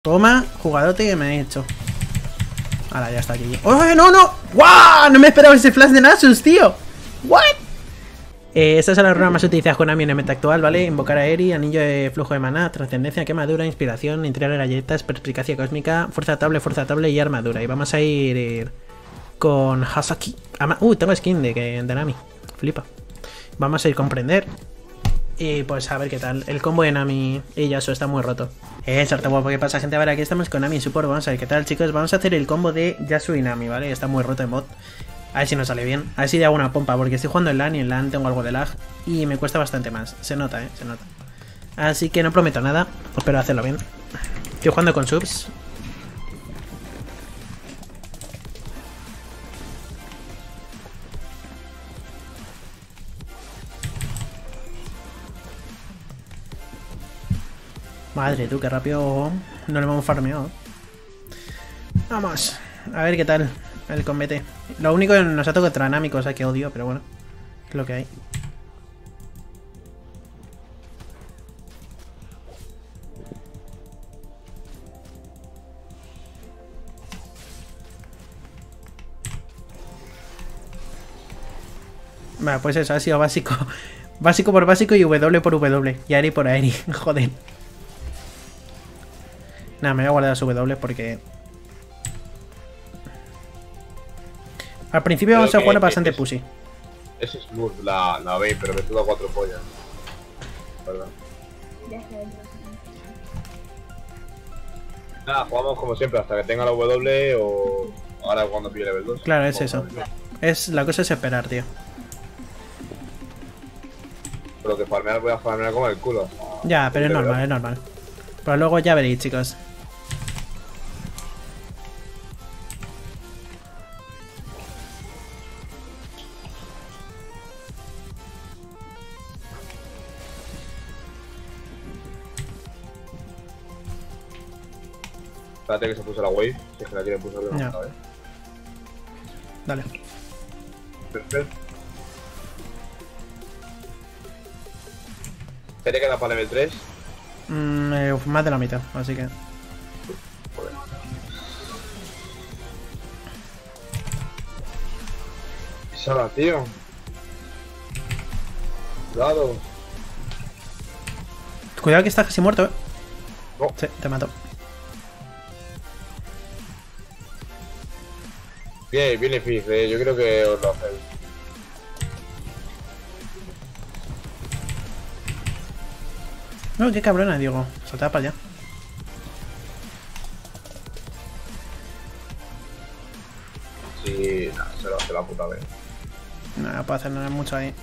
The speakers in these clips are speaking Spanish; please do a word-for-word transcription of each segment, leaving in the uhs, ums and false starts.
Toma, jugadote que me he hecho. Ahora ya está aquí. ¡Oh, no, no! ¡Guau! No me esperaba ese flash de Nasus, tío. ¿What? Eh, estas son las runas más utilizadas con Nami en el meta actual, ¿vale? Invocar a Eri, anillo de flujo de maná, trascendencia, quemadura, inspiración, entrega de galletas, perspicacia cósmica, fuerza table, fuerza table y armadura. Y vamos a ir, ir con Hasaki. Ama uh, tengo skin de, de Nami. Flipa. Vamos a ir con prender. Y pues a ver qué tal. El combo de Nami y Yasuo está muy roto. Eh, sarta guapo, ¿qué pasa, gente? A ver, aquí estamos con Nami y Support. Vamos a ver qué tal, chicos. Vamos a hacer el combo de Yasuo y Nami, ¿vale? Está muy roto en bot. A ver si nos sale bien. A ver si le hago una pompa, porque estoy jugando en LAN y en LAN tengo algo de lag. Y me cuesta bastante más. Se nota, eh, se nota. Así que no prometo nada. Espero hacerlo bien. Estoy jugando con subs. Madre, tú, qué rápido no le hemos farmeado. Vamos, a ver qué tal el combate. Lo único que nos ha tocado contra Nami, cosa que odio, pero bueno, es lo que hay. Vale, pues eso ha sido básico. Básico por básico y W por W. Y Aeri por Aeri. Joder. Nada, me voy a guardar las W porque... Al principio vamos a jugar bastante pussy. Es smooth la, la B, pero me tuvo cuatro pollas. ¿Verdad? Nada, jugamos como siempre, hasta que tenga la W o... Ahora cuando pille level dos. Claro, es eso. Es, la cosa es esperar, tío. Pero que farmear voy a farmear como el culo. Ya, pero es normal, es normal. Pero luego ya veréis, chicos. Espérate que se puso la wave, si es que la quieren pulsar de una vez. Dale. Perfecto. ¿Qué te queda para level tres? Mm, eh, más de la mitad, así que... Joder. Sala, tío. Cuidado. Cuidado que está casi muerto, eh. No. Sí, te mato. Bien, viene Fizz, eh. Yo creo que os lo hacéis. No, qué cabrona, Diego. Saltaba para allá. Sí, nada, se lo hace la puta vez. No, no puedo hacer nada mucho ahí.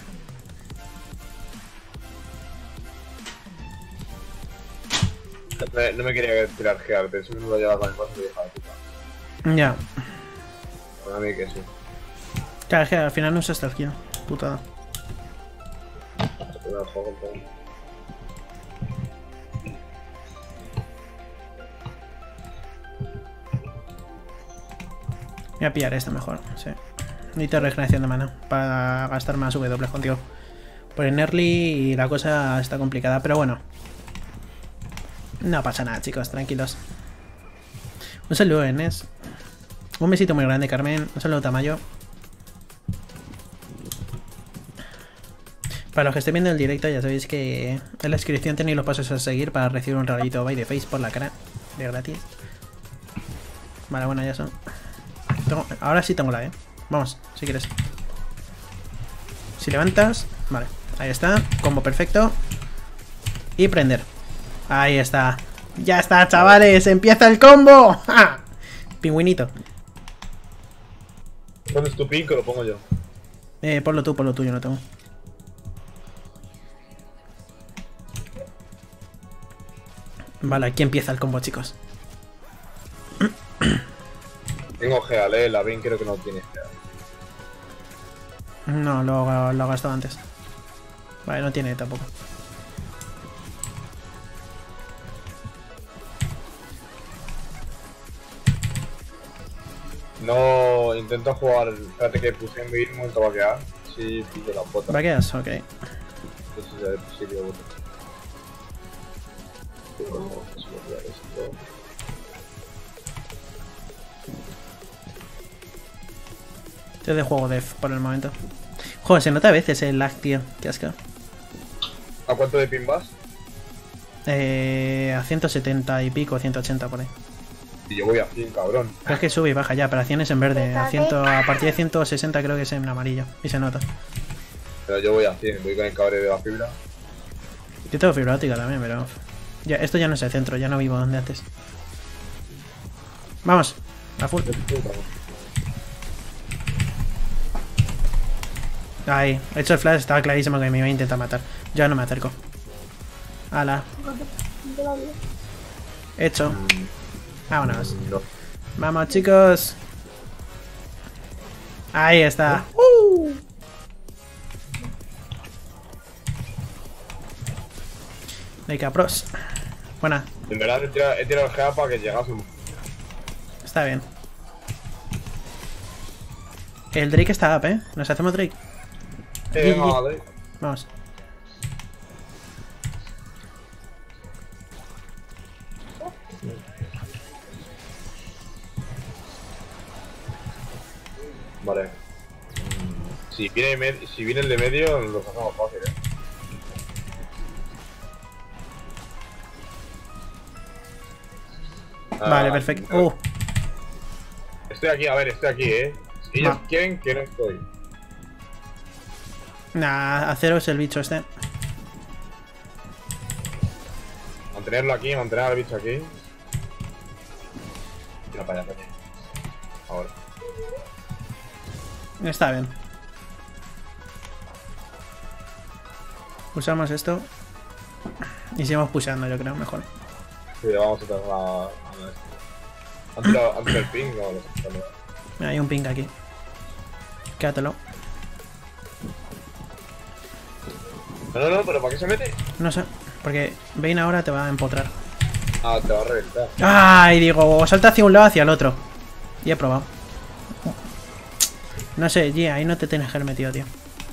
No, no me quería tirar gear, pensé que no lo llevaba con el paso y dejaba de puta. Ya. Para mí que sí. Claro, es que al final no usaste el kill. Putada. Se me dejó con todo. Voy a pillar este mejor, sí. Necesito regeneración de mana para gastar más W contigo. Por el early y la cosa está complicada, pero bueno. No pasa nada, chicos, tranquilos. Un saludo, Enes. Un besito muy grande, Carmen. Un saludo, Tamayo. Para los que estén viendo el directo, ya sabéis que en la descripción tenéis los pasos a seguir para recibir un regalito by the face por la cara. De gratis. Vale, bueno, ya son. Tengo, ahora sí tengo la E. Vamos, si quieres. Si levantas. Vale, ahí está. Combo perfecto. Y prender. Ahí está. Ya está, chavales. Empieza el combo. ¡Ja! Pingüinito. ¿Pones tu pin que lo pongo yo? Eh, ponlo tú, ponlo tú, yo no tengo. Vale, aquí empieza el combo, chicos. Tengo Geal, eh. La Vin creo que no tiene Geal. No, lo, lo he gastado antes. Vale, no tiene tampoco. No, intento jugar. Espérate que puse en mi momento va a quedar. Sí, pillo la bota. ¿Vaqueas? Ok. Sí, sí, sí, sí, sí, Estoy de juego def por el momento. Joder, se nota a veces el lag, tío. Qué asco. ¿A cuánto de pin vas? Eh, a ciento setenta y pico, ciento ochenta por ahí. Y yo voy a cien, cabrón. Pero es que sube y baja ya, pero a cien es en verde. A, cien, a partir de ciento sesenta creo que es en amarillo. Y se nota. Pero yo voy a cien, voy con el cabre de la fibra. Yo tengo fibra óptica también, pero... Ya, esto ya no es el centro, ya no vivo donde antes. Vamos, a full. Ahí, he hecho el flash, estaba clarísimo que me iba a intentar matar. Ya no me acerco. Ala. Hecho. Vámonos. No. Vamos, chicos. Ahí está. Uh. Leica Pros. Buena. En verdad he tirado, he tirado el G A para que llegásemos. Está bien. El Drake está up, ¿eh? Nos hacemos Drake. Eh, vale. Vamos. Vale. Si viene, med si viene el de medio, lo hacemos fácil, eh. Vale, Ah, perfecto. Uh, Estoy aquí, a ver, estoy aquí, eh. Si ellos Va. quieren que no estoy. nah, acero es el bicho este. Mantenerlo aquí, mantener al bicho aquí. Tira para allá, coño. Ahora. Está bien. Usamos esto. Y seguimos pusheando, yo creo, mejor. Sí, vamos a tratar a... a antes, del- antes del ping, no, lo sé. Mira, hay un ping aquí. Quédatelo. No, no, no, pero ¿para qué se mete? No sé, porque Vayne ahora te va a empotrar. Ah, te va a reventar. ¡Ay! Digo, salta hacia un lado hacia el otro. Y he probado. No sé, G, ahí no te tienes que haber metido, tío.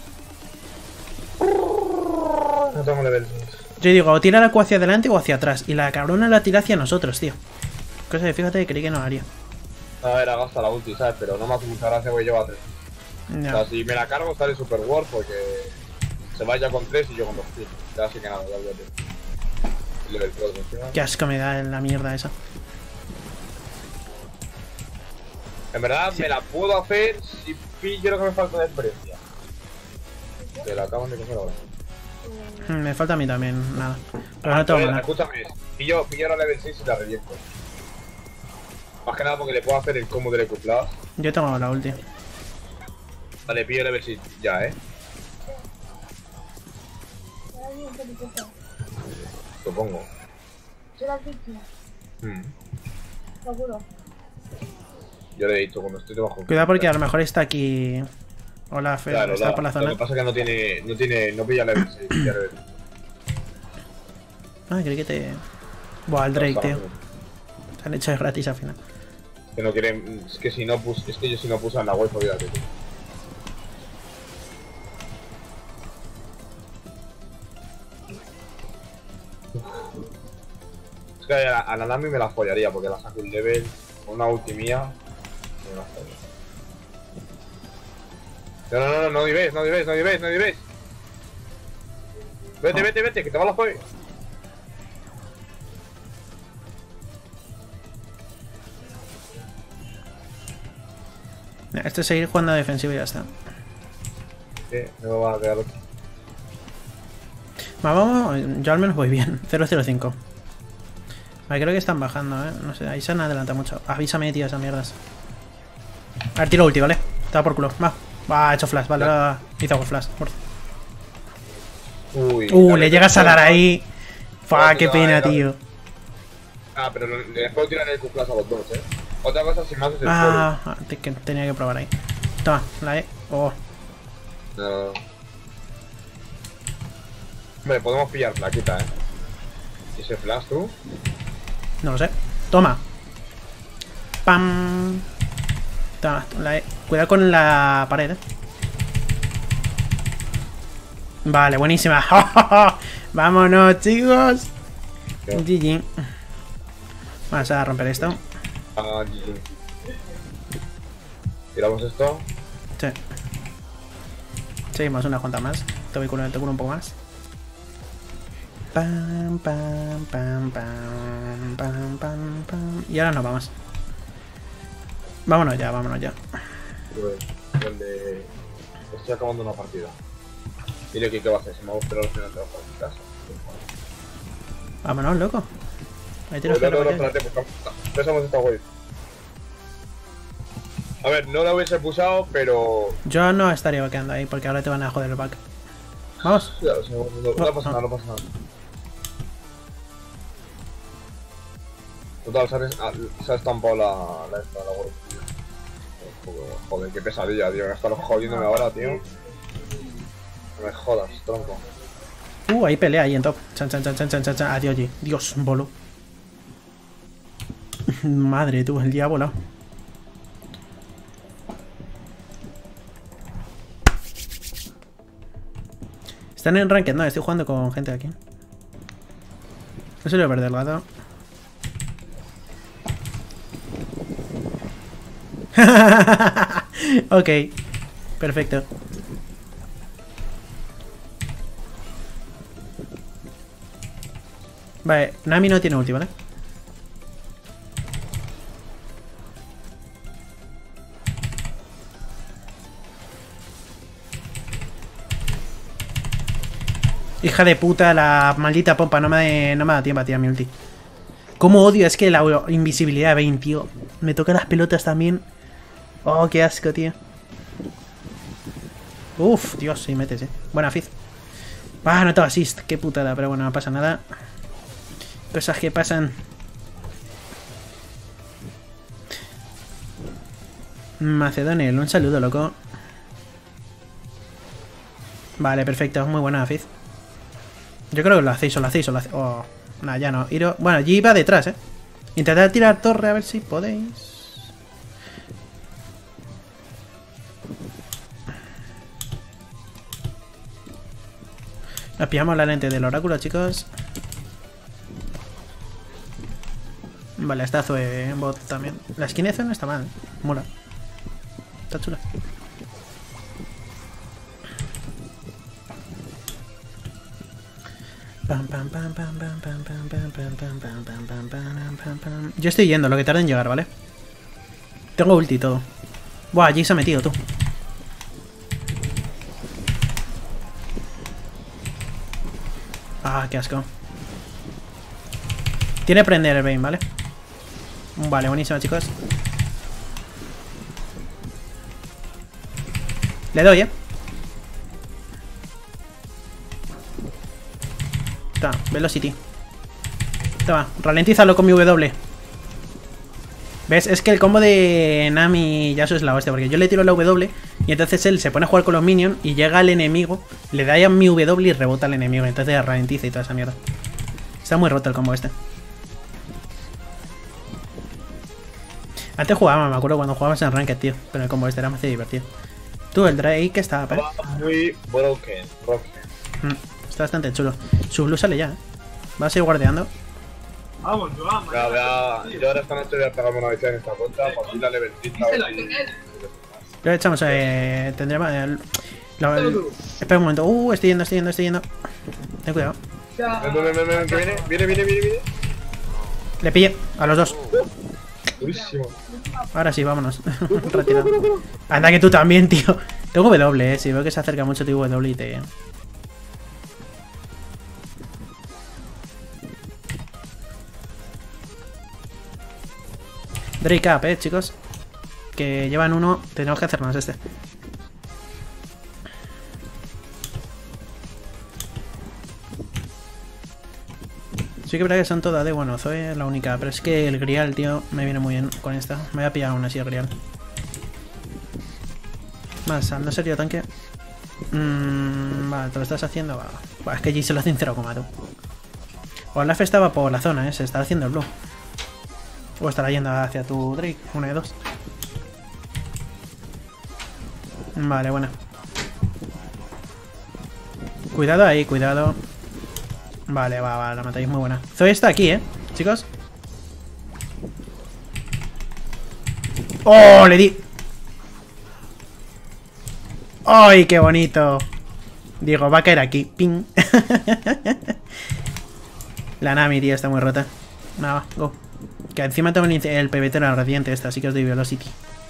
No tengo level. Yo digo, o tira la Q hacia adelante o hacia atrás. Y la cabrona la tira hacia nosotros, tío. Cosa que fíjate que creí que no haría. A ver, ha gastado la ulti, ¿sabes? Pero no me hace mucha gracia porque lleva tres. Ya. O sea, si me la cargo sale Super War porque se vaya con tres y yo con dos kills. Ya así que nada, ya olvídate. El level cuatro encima. Qué asco me da la mierda esa. En verdad me la puedo hacer si pillo lo que me falta de experiencia. Te la acaban de coger ahora. Me falta a mí también, nada. Pero no tengo Entonces, nada. escúchame, pillo, pillo la level seis y la reviento. Más que nada porque le puedo hacer el combo del E Q Plus. Yo tengo la ulti. Vale, pillo level seis ya, eh. Supongo. Yo la víctima, Hmm. seguro. Yo le he dicho cuando estoy debajo. Cuidado porque a lo mejor está aquí. Hola, Fer, Claro, está la- por la Lo zona. que pasa es que no tiene. No tiene. No pilla level seis. Pilla level seis. Ah, creí que te. Buah, el Drake, tío. Se han hecho de gratis al final. Que no quieren. Es que si no pus. Es que yo si no puse en la web, olvídate. Tío. Es que a la, a la Nami me la follaría porque la saco un level. Una ulti mía. y me la follo. No, no, no, no, no divéis, no divéis, no divéis, no divéis. Vete, vete, vete, que te va la joder. Esto es seguir jugando a defensivo y ya está. Sí, no me van a quedar. Va, vamos, yo al menos voy bien. cero cero cinco. Vale, creo que están bajando, eh. No sé, ahí se han adelantado mucho. Avísame, tío, esas mierdas. A ver, tiro ulti, ¿vale? Te va por culo. Va. Va, ha hecho flash, vale. Va. Hizo flash. Por- Uy, Uh, dale, le llegas a dar dale. ahí. Fua, Dale, qué dale, pena, dale. tío. Ah, pero no- les puedo tirar el Q-Plus a los dos, eh. Otra cosa si me haces el Ah, ah, te- que tenía que probar ahí. Toma, la E. Oh. suelo. No. Hombre, podemos pillar plaquita, eh. ¿Y ese flash tú? No lo sé. Toma. Pam. Toma, la E. Cuidado con la pared, eh. Vale, buenísima. Vámonos, chicos. Yo. G G. Vamos a romper esto. Ah, G G. Tiramos esto. Sí. Seguimos una cuanta más. Te voy curar, te curo un poco más. Pam, pam, pam, pam, pam, pam, pam. Y ahora nos vamos. Vámonos ya, vámonos ya. Donde estoy acabando una partida. Dile que qué va a hacer, si me va a esperar al final de la casa. Vámonos, loco. Ahí tienes No, que no, no, repartir. espérate, porque empezamos esta wave. A ver, no la hubiese pulsado, pero... Yo no estaría vaqueando ahí porque ahora te van a joder el back. Vamos. Ya, o sea, no, no, no pasa nada, no pasa nada. Total, se ha, des- ah, se ha estampado la, la, esta, la wave. Joder, qué pesadilla, tío. Estar jodiéndome ahora, tío. No me jodas, tronco. Uh, hay pelea ahí en top. Chan, chan, chan, chan, chan, chan, chan. Adiós, G. Dios, bolo. Madre tú, el día ha volado. Están en ranked, no, estoy jugando con gente aquí. No se lo perder el gato. Ok, perfecto. Vale, Nami no tiene ulti, ¿vale? Hija de puta, la maldita pompa, no me, no me da tiempo a tirar mi ulti. Cómo odio, es que la invisibilidad de Vayne, tío. Me toca las pelotas también. Oh, qué asco, tío. Uf, Dios, sí metes, eh. Buena Fizz. Ah, no tengo assist, qué putada, pero bueno, no pasa nada. Cosas que pasan. Macedoniel, un saludo, loco. Vale, perfecto, muy buena Fizz. Yo creo que lo hacéis, o lo hacéis, o lo hacéis. Oh, nah, ya no. Iro... Bueno, G va detrás, eh. Intentad tirar torre a ver si podéis. Nos pillamos la lente del oráculo, chicos. Vale, está Zoe en bot también. La skin de Zoe no está mal. Mola. Está chula. Pam, pam, pam, pam, pam, pam, pam, pam, pam, pam, pam, pam, pam, pam, pam, pam. Yo estoy yendo, lo que tarda en llegar, ¿vale? Tengo ulti y todo. Buah, allí se ha metido, tú. Ah, qué asco. Tiene que prender el Vayne, ¿vale? Vale, buenísimo, chicos. Le doy, ¿eh? Toma, Velocity. Toma, ralentízalo con mi W. ¿Ves? Es que el combo de Nami y Yasuo es la hostia, porque yo le tiro la W y entonces él se pone a jugar con los minions y llega al enemigo, le da a mi W y rebota al enemigo, entonces ralentiza y toda esa mierda. Está muy roto el combo este. Antes jugábamos, me acuerdo cuando jugábamos en Ranked, tío, pero el combo este era más divertido. Tú, el Drake está, ¿vale? Muy broken, broken. Mm, está bastante chulo. Su blue sale ya, ¿eh? Va a seguir guardeando. Vamos, vamos. Ya, ya, yo ahora esta noche voy a pegarme una vez en esta cuenta, para ir a level treinta. Lo echamos, eh, tendremos el, lo- el- espera un momento. Uh, estoy yendo, estoy yendo, estoy yendo. Ten cuidado. Ven, ven, ven, ven, que viene, viene, viene, viene, viene. Le pillé a los dos. Durísimo. Ahora sí, vámonos. Retirado. Anda que tú también, tío. Tengo W, eh. Si veo que se acerca mucho, tengo W y te... Drake up, eh, chicos. Que llevan uno. Tenemos que hacernos este. Sí que es verdad que son todas de bueno, Zoe es la única, pero es que el Grial, tío, me viene muy bien con esta. Me voy a pillar aún así el Grial. Más, al no ser yo tanque. Mmm, vale, te lo estás haciendo. Va. Va, es que G se lo hace en cero coma tú. Olaf estaba por la zona, eh, se está haciendo el blue. O estará yendo hacia tu Drake, una de dos. Vale, buena. Cuidado ahí, cuidado. Vale, va, va, la matáis muy buena. Zoe está aquí, ¿eh? Chicos. ¡Oh! Le di. ¡Ay, qué bonito! Digo, va a caer aquí. ¡Ping! La Nami, tío, está muy rota. Nada, go. Que encima tengo el, el P B T la radiante esta, así que os doy Velocity.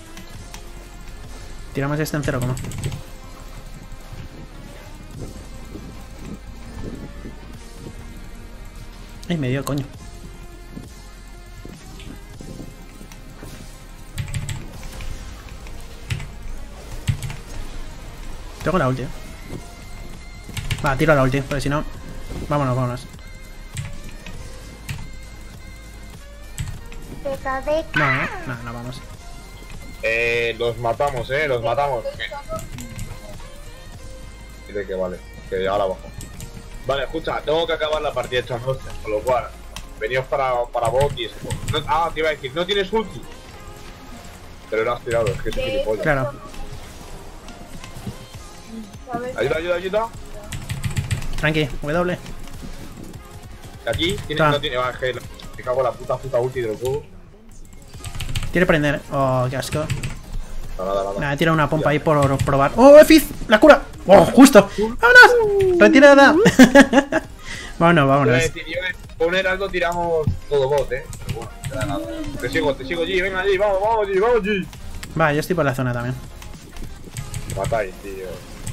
Tiramos este en cero, como. Ay, me dio, coño. Tengo la ulti. Va, tiro la ulti, porque si no... Vámonos, vámonos. No, no, no, no, vamos. Eh, los matamos, eh, los matamos. Dile que vale, que ahora abajo. Vale, escucha, tengo que acabar la partida esta noche, con lo cual, veníos para, para bot y eso. No, ah, te iba a decir, no tienes ulti. Pero lo has tirado, es que es gilipollas. Claro. Ayuda, ayuda, ayuda. Tranqui, W. Aquí, tiene, Ah. no tiene, va, es que me cago en la puta puta ulti de los juegos. Quiere prender. Oh, qué asco. Nada, nada, nada. Nada, he tirado una pompa ahí por probar. ¡Oh, Fizz! ¡La cura! ¡Oh, justo! ¡Vámonos! ¡Retirada! Vámonos, Yo vámonos. iba a decir, yo iba a decir, con Heraldo tiramos todo bot, eh. Pero bueno, no da nada. Te sigo, te sigo, G, venga, G, vamos, vamos, G, vamos, G. Va, yo estoy por la zona también. Matáis, tío.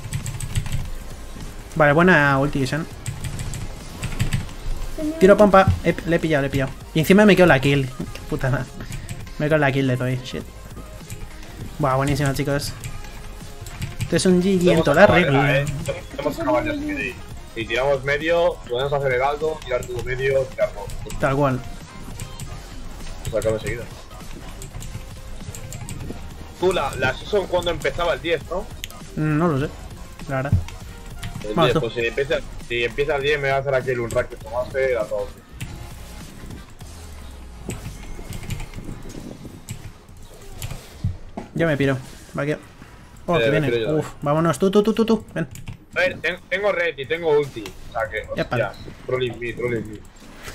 Vale, buena ulti, Shen. Tiro pompa. He- le he pillado, le he pillado. Y encima me quedo la kill. Qué puta nada. Me quedo la kill de Zoe. Shit. Buah, buenísimo, chicos. Esto es un G G en toda la regla. Eh. Hemos acabado ya si queréis. Si tiramos medio, podemos hacer Heraldo, tirar todo medio, tirar todo. Tal cual. Pues acabo enseguida. Tú, la, la season cuando empezaba el diez, ¿no? Mm, No lo sé. La verdad. El Vamos, diez, tú. pues si empieza, si empieza el diez me va a hacer aquí el unrack que tomaste a todos. Yo me piro. Va que. Oh, Eh, que me viene. piro yo Uf, vámonos. Tú, tú, tú, tú, tú. Ven. A ver, ten- tengo red y tengo ulti. O sea que, Ya para. hostias, trolling me, trolling me.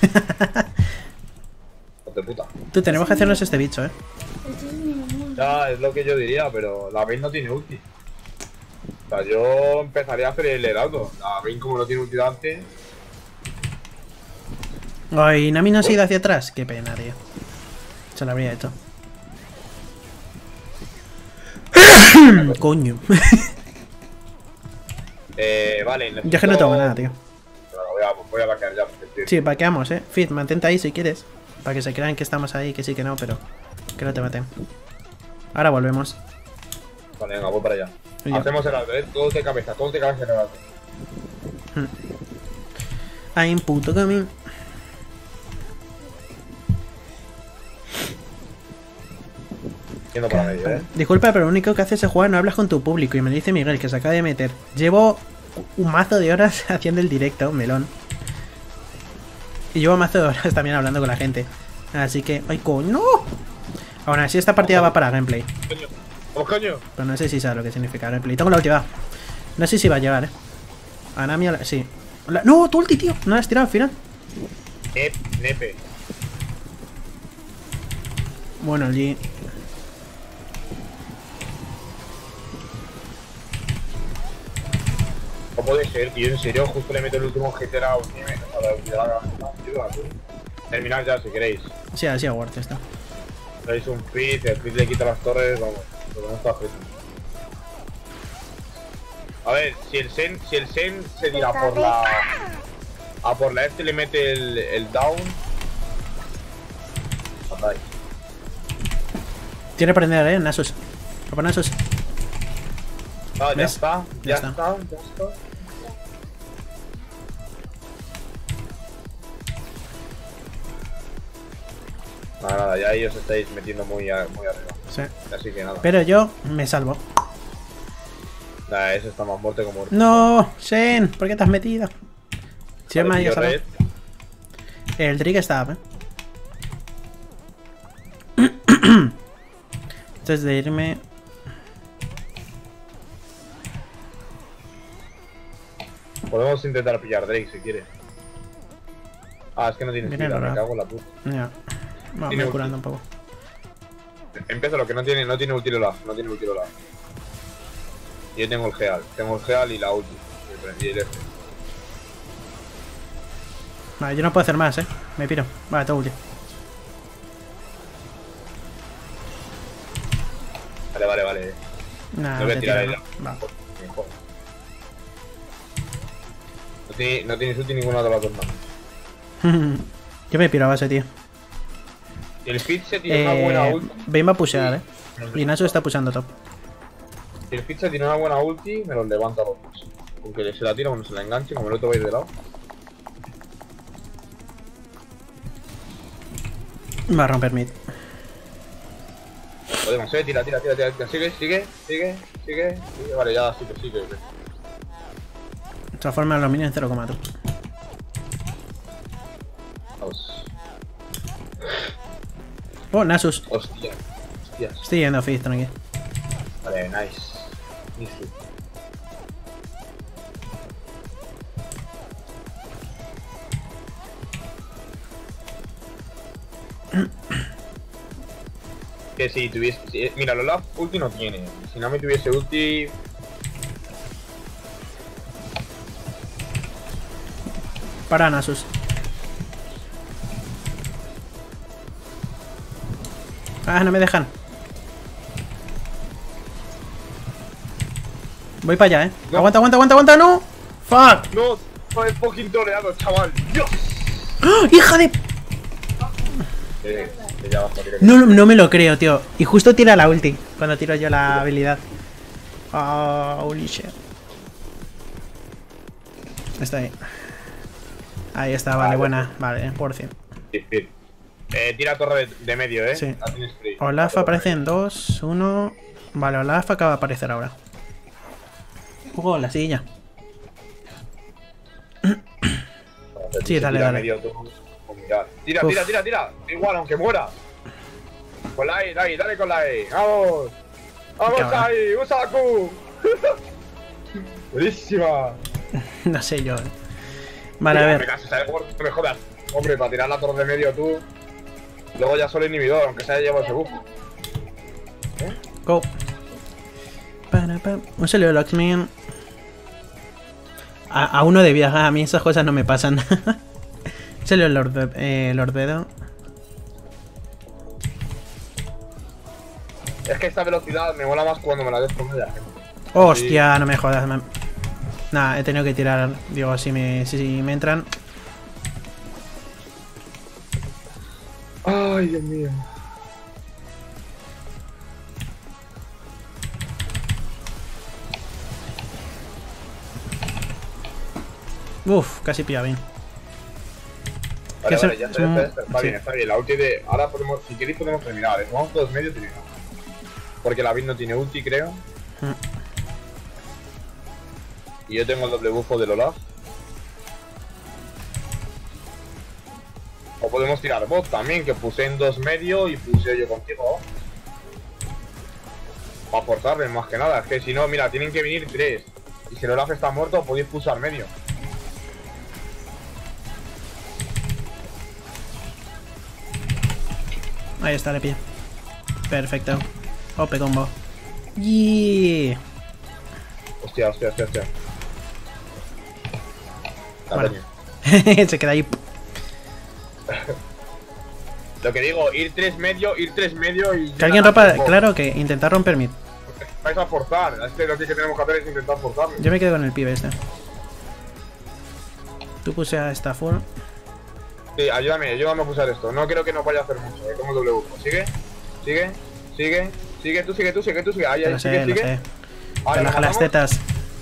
Hijo de puta. Tú, tenemos que hacernos este bicho, eh. Ya, es lo que yo diría, pero la Vayne no tiene ulti. O sea, yo empezaría a hacer el heraldo. La Vayne como no tiene ulti de antes. Ay, Nami no se ha ido hacia atrás. Qué pena, tío. Se lo habría hecho. Coño. Eh, vale, necesito... Yo es que no tengo nada, tío. Bueno, voy a, voy a vaquear ya. Porque, tío, Sí, vaqueamos, eh. Fizz, mantente ahí si quieres. Para que se crean que estamos ahí, que sí, que no, pero que no te maten. Ahora volvemos. Vale, venga, voy para allá. Y yo. Hacemos heraldo, eh. Todos de cabeza, todos de cabeza heraldo. Hay un puto camino. Yendo para medio, eh. Disculpa, pero lo único que haces es jugar, no hablas con tu público. Y me dice Miguel, que se acaba de meter. Llevo un mazo de horas haciendo el directo, melón. Y llevo un mazo de horas también hablando con la gente. Así que... ¡Ay, coño! ¡No! Aún así, esta partida va para gameplay. Coño. ¡Oh, coño! Pero no sé si sabe lo que significa gameplay. Tengo la ulti, va. No sé si va a llegar, eh. A Nami a la... Sí. La- ¡No! ¡Tu ulti, tío! ¿No la has tirado al final? Nep, nepe. Bueno, el G... No puede ser, tío, en serio, justo le meto el último G T a la ulti. A la ulti de la ayuda, tío. Terminad ya si queréis. Sí, así a Ward esto. Traéis un pit, el pit le quita las torres, vamos. Lo que no está frito. A ver, si el Sen, si el Sen se tira por la... A por la este le mete el, el down. Matáis. Tiene que prender, eh, Nasus. Papá Nasus. Ah, ya ¿Ves? está, Ya ya, está. está. ya está. Nada, nada, ya ahí os estáis metiendo muy, a- muy arriba. Sí. Así que nada. Pero yo me salvo. Nada, ese está más muerto que muerto. No, Shen, ¿por qué te has metido? Si Vale, me pillo hayas salvado. red. El Drake está up, eh. Antes de irme. Podemos intentar pillar Drake si quieres. Ah, es que no tienes Viene vida, el me Olaf. cago en la puta. Ya. Bueno, Tiene voy curando un ulti. poco. Empieza lo que no tiene, no tiene ulti Olaf, no tiene ulti Olaf. Y yo tengo el Geal, tengo el Geal y la ulti. Y el F. Vale, yo no puedo hacer más, eh. Me piro. Vale, tengo ulti. Vale, vale, vale. Nah, No voy a te tirar tiro, ahí. ¿no? Va. Mejor. No, tiene, no tienes ulti ninguna de las dos manos. Yo me piro a base, tío. Y el Fitze tiene una buena Eh, ulti. Bane va a pushear, eh. Y Nasu está pushando top. Si el Fitze tiene una buena ulti, me los levanta los dos. Aunque se la tiro cuando se la enganche, como el otro va a ir de lado. Va a romper mid. Podemos, eh, tira, tira, tira, tira, tira. Sigue, sigue, sigue, sigue, sigue. Vale, ya sigue, sigue. Transforma a los minions en cero coma dos. Vamos. Oh, Nasus. Hostia, hostias. Estoy yendo a Fizz, tranqui. Vale, nice. Nice. Que si tuviese... si- mira, el Olaf ulti no tiene. Si no me tuviese ulti... Para Nasus. Ah, no me dejan. Voy para allá, eh. No. Aguanta, aguanta, aguanta, aguanta, no. Fuck. No, soy fucking toreado, chaval. Dios. ¡Ah! ¡Hija de! Eh, que ya bajo directo. No, no me lo creo, tío. Y justo tira la ulti cuando tiro yo la habilidad. Ah, holy shit. Está ahí. Ahí está, vale, Vale. buena. Vale, por cien. Sí, sí. Eh, tira torre de, de medio, eh. Sí. La tienes free. Olaf La torre aparece de en dos, uno. Vale, Olaf acaba de aparecer ahora. Juego la silla. medio. Sí, Si dale, tira dale. medio, tú, o mirar. Tira, Uf. tira, tira, tira. Igual, aunque muera. Con la E, dale, dale con la E. Vamos. Vamos Cabrón. ahí, usa la Q. Buenísima. No sé yo. eh. Vale, a Mira, ver. me caso, ¿sabes? No me jodas. Hombre, para tirar la torre de medio tú. Luego ya solo inhibidor, aunque se haya llevado ese buff. Go. Para, pa. Un saludo, Locksmith. A, a uno de viajar, a mí esas cosas no me pasan. Saludo, Lord, eh, Lord Vedo. Es que esta velocidad me mola más cuando me la des por media gente. Hostia, no me jodas. Me... Nah, he tenido que tirar. Digo, si me, si, si me entran. Ay, Dios mío. Uf, casi pilla bien. Vale, Que vale, se- ya son- está, está, está sí. bien, está bien. La ulti de... Ahora podemos, si queréis podemos terminar, ¿eh? Vamos todos medio terminamos. Porque la Vid no tiene ulti, creo. Mm. Y yo tengo el doble bufo del Olaf. O podemos tirar bot también, que puse en dos medio y puse yo contigo. Para forzarles más que nada, es que si no, mira, tienen que venir tres. Y si el Olaf está muerto, podéis pulsar medio. Ahí está, le pilla. Perfecto. Ope combo. Yeah. Hostia, hostia, hostia, hostia. La Bueno. coño. Se queda ahí. Lo que digo, ir tres medio, ir tres medio y... Que alguien rompa. Claro que intentar romper mid. Vais a forzar, es que lo que tenemos que hacer es intentar forzar. Yo me quedo con el pibe este. Tú puse a esta full. Sí, ayúdame, ayúdame a pulsar esto. No creo que nos vaya a hacer mucho, eh, como doble bufo. Sigue, sigue, sigue, sigue, tú sigue, tú sigue, tú sigue. Ahí, Te ahí, lo sigue, sé, lo sigue. sé. Ahora, Relaja las matamos. tetas.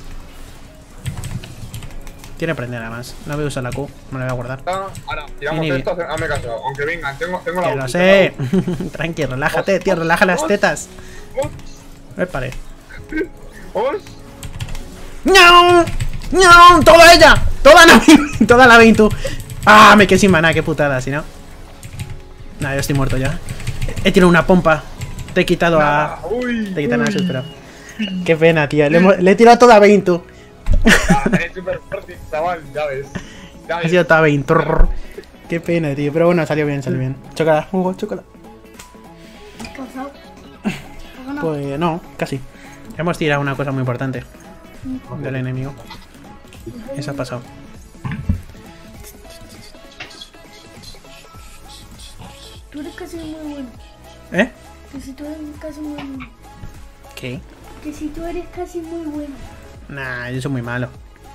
Tiene prender además. No voy a usar la Q. Me la voy a guardar. Ahora, tiramos Inhibi. esto, hazme caso. Aunque vengan, tengo, tengo la Que lo ulti, sé. tengo Tranqui, relájate, tío. Relaja las tetas. la ulti. Me paré. Vamos. ¡No! ¡No! ¡Toda ella! ¡Toda la ¡Toda la veinte! ¡Ah! Me quedé sin maná, qué putada, si no. Nah, yo estoy muerto ya. He tirado una pompa. Te he quitado a. Uy, Te he quitado a uy. Nasus, pero. Qué pena, tío. Le, hemos- le he tirado toda veinte. Ah, eres súper fuerte, chaval, ya ves. Ya Ha ves. sido toda veinte. Qué pena, tío. Pero bueno, salió bien, salió bien. Chócala, Hugo, chócala. ¿Cansado? ¿O no? Pues no, casi. Hemos tirado una cosa muy importante del enemigo. Eso ha pasado. Tú eres casi muy bueno. ¿Eh? Que si tú eres casi muy bueno. ¿Qué? Que si tú eres casi muy bueno. Nah, yo soy muy malo.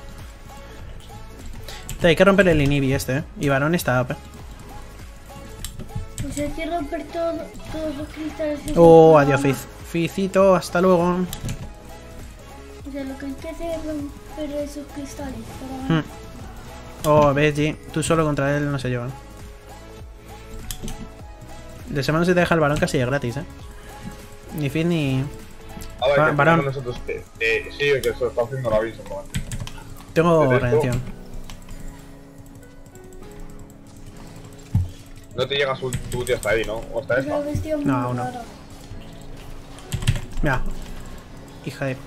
Te hay que romper el inhibi este, ¿eh? Y varón está up, ¿eh? Pues hay que romper todo, todos los cristales. esos Oh, que adiós, van. Fizz. Fizzito, hasta luego. O sea, lo que hay que hacer es romper esos cristales para Hmm. Oh, ves, G. Tú solo contra él no se llevan. De semana se te deja el varón casi de gratis, ¿eh? Ni Fizz ni... A ver, Va- que varón. nosotros que, eh, sí, que se lo está haciendo el aviso, joder. Tengo ¿Eres tú? redención. No te llega su tu tío hasta ahí, ¿no? O hasta Es esta. una bestia muy No, aún no. rara. Mira. Hija de...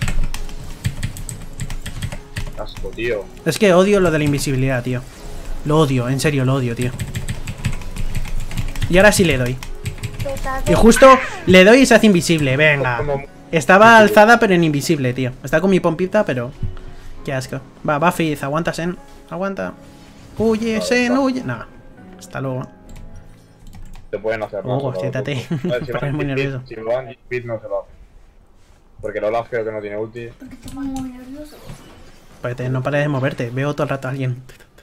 Asco, tío. Es que odio lo de la invisibilidad, tío. Lo odio, en serio, lo odio, tío. Y ahora sí le doy. Petate. Y justo le doy y se hace invisible, venga. Estaba alzada pero en invisible, tío. Está con mi pompita, pero... Qué asco. Va, va Fizz, aguanta Sen. Aguanta. Huye, Sen, huye. Nada. Hasta luego. Te pueden hacer más. Hugo, siéntate. Te pones muy nervioso. Si me van y Pit no se lo hace. Porque el Olaf creo que no tiene ulti. Porque estoy muy nervioso. Porque te- no pares de moverte. Veo todo el rato a alguien.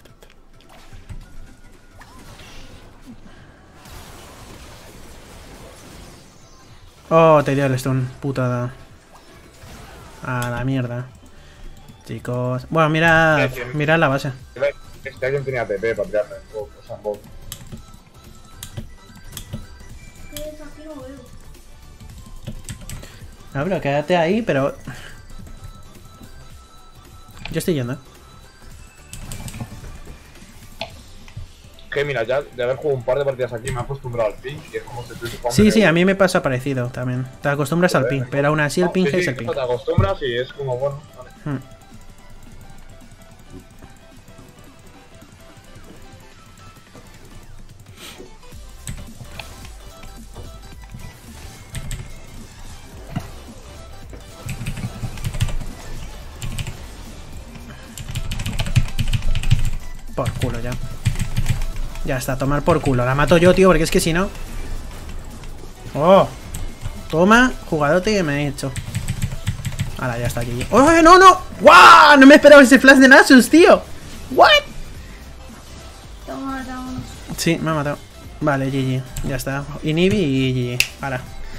Oh, te dio el stun. Putada. A la mierda. Chicos. Bueno, mira. Mira la base. Este alguien tenía T P para tirarme. O sea, en bot. ¿Qué es? Aquí no veo. No, pero quédate ahí, pero... Yo estoy yendo, ¿eh? Que mira, ya de haber jugado un par de partidas aquí me he acostumbrado al ping y es como si tuviese Sí, sí, a mí me pasa parecido también. Te acostumbras al ping, pero aún así el ping sí, es sí, el ping. Te acostumbras y es como bueno. Vale. Hmm. Por culo ya. Ya está, tomar por culo. La mato yo, tío, porque es que si no... ¡Oh! Toma, jugadote que me he hecho. Ahora ya está aquí. ¡Oh, no, no! ¡Guau! No me esperaba ese flash de Nasus, tío. ¿What? Toma, toma. Sí, me ha matado. Vale, G G. Ya está. Inhibi y G G. Ahora.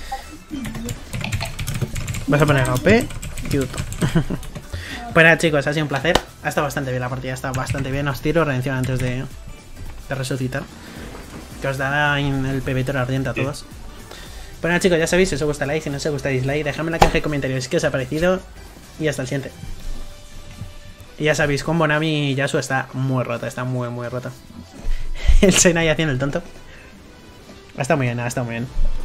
Vas a poner O P. Cute. Pues nada, chicos, ha sido un placer. Ha estado bastante bien la partida, ha estado bastante bien. Os tiro redención antes de, de resucitar. Que os da en el pebetero ardiente a todos. Pues nada, chicos, ya sabéis, si os gusta like, si no os gusta dislike, dejadme en la caja de comentarios qué os ha parecido. Y hasta el siguiente. Y ya sabéis, con Bonami y Yasuo está muy rota, está muy, muy rota. El Senai haciendo el tonto. Ha estado muy bien, ha estado muy bien.